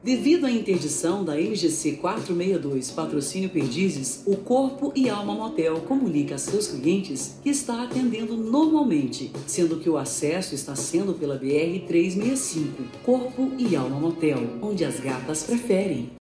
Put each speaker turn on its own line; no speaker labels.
Devido à interdição da MGC 462 Patrocínio Perdizes, o Corpo e Alma Motel comunica a seus clientes que está atendendo normalmente, sendo que o acesso está sendo pela BR-365, Corpo e Alma Motel, onde as gatas preferem.